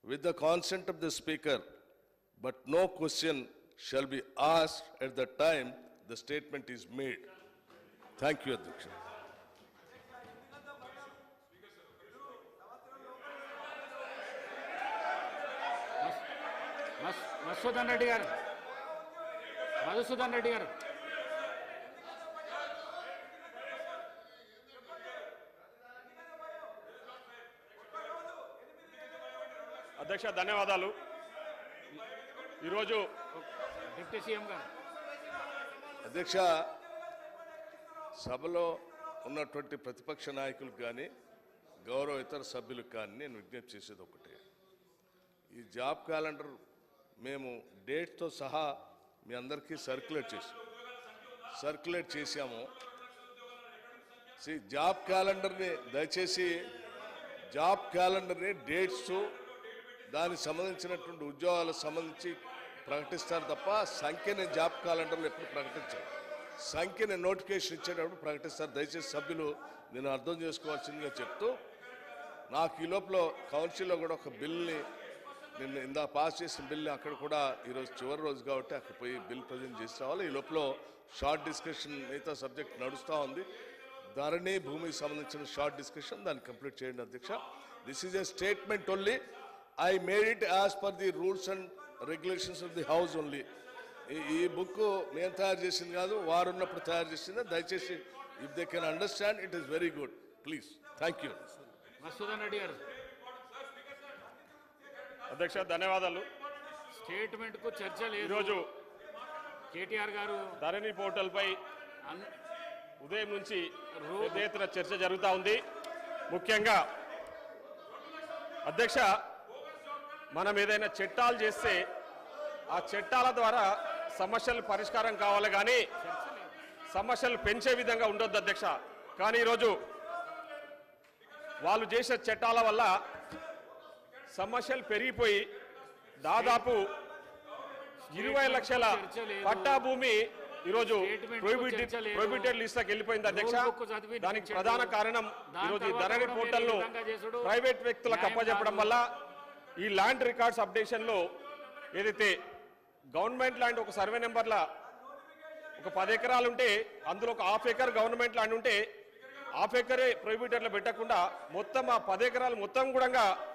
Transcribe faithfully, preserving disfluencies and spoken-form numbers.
with the consent of the speaker, but no question shall be asked at the time the statement is made. Thank you, Adhyaksha. Madhusudan Reddy గారు మధుసూదన్ రెడ్డి గారు అధ్యక్ష ధన్యవాదాలు. ఈరోజు deputy CM గారు అధ్యక్ష, సభలో ఉన్నటువంటి ప్రతిపక్ష నాయకులకు కానీ గౌరవ ఇతర సభ్యులకు కానీ నేను విజ్ఞప్తి చేసేది ఒకటే. ఈ జాబ్ క్యాలెండర్ మేము డేట్తో సహా మీ అందరికీ సర్క్యులేట్ చేసాం సర్క్యులేట్ చేశాము సి జాబ్ క్యాలెండర్ని దయచేసి జాబ్ క్యాలెండర్ని డేట్స్ దానికి సంబంధించినటువంటి ఉద్యోగాలకు సంబంధించి ప్రకటిస్తారు తప్ప సంఖ్యని జాబ్ క్యాలెండర్లో ఎప్పుడు ప్రకటించారు. సంఖ్యని నోటిఫికేషన్ ఇచ్చేటప్పుడు ప్రకటిస్తారు. దయచేసి సభ్యులు నేను అర్థం చేసుకోవాల్సిందిగా చెప్తూ, నాకు ఈ లోపల కౌన్సిల్లో కూడా ఒక బిల్ని నిన్న ఇందా పాస్ చేసిన బిల్ని అక్కడ కూడా ఈరోజు చివరి రోజు కాబట్టి అక్కడ పోయి బిల్ ప్రజెంట్ చేసి రావాలి. ఈ లోపల షార్ట్ డిస్కషన్ మిగతా సబ్జెక్ట్ నడుస్తూ ఉంది. ధరణి భూమికి సంబంధించిన షార్ట్ డిస్కషన్ దాన్ని కంప్లీట్ చేయండి అధ్యక్ష. This is a statement only. I made it as per the rules and regulations of the house only. ఈ బుక్ నేను తయారు చేసింది కాదు, వారు ఉన్నప్పుడు తయారు చేసింది. దయచేసి if they can understand it is very good please. Thank you. Madhusudan Reddy garu అధ్యక్ష ధన్యవాదాలు. స్టేట్మెంట్ కు చర్చ లేదు. ఈరోజు కేటీఆర్ గారు ధరణి పోర్టల్ పై ఉదయం నుంచి పెద్ద ఎత్తున చర్చ జరుగుతూ ఉంది. ముఖ్యంగా అధ్యక్ష, మనం ఏదైనా చట్టాలు చేస్తే ఆ చట్టాల ద్వారా సమస్యలు పరిష్కారం కావాలి కానీ సమస్యలు పెంచే విధంగా ఉండొద్దు అధ్యక్ష. కానీ ఈరోజు వాళ్ళు చేసే చట్టాల వల్ల సమస్యలు పెరిగిపోయి దాదాపు ఇరవై లక్షల పట్టా భూమి ఈరోజు ప్రొహిబిటెడ్ ప్రొహిబిటెడ్ లిస్ట్లోకి వెళ్ళిపోయింది అధ్యక్ష. దానికి ప్రధాన కారణం ఈరోజు ఈ ధరణి పోర్టల్ను ప్రైవేట్ వ్యక్తులకు అప్పచెప్పడం వల్ల ఈ ల్యాండ్ రికార్డ్స్ అప్డేషన్లో ఏదైతే గవర్నమెంట్ ల్యాండ్ ఒక సర్వే నెంబర్ల ఒక పది ఎకరాలు ఉంటే అందులో ఒక హాఫ్ ఎకర్ గవర్నమెంట్ ల్యాండ్ ఉంటే హాఫ్ ఎకరే ప్రొహిబిటెడ్లో పెట్టకుండా మొత్తం ఆ పది ఎకరాలు మొత్తం కూడా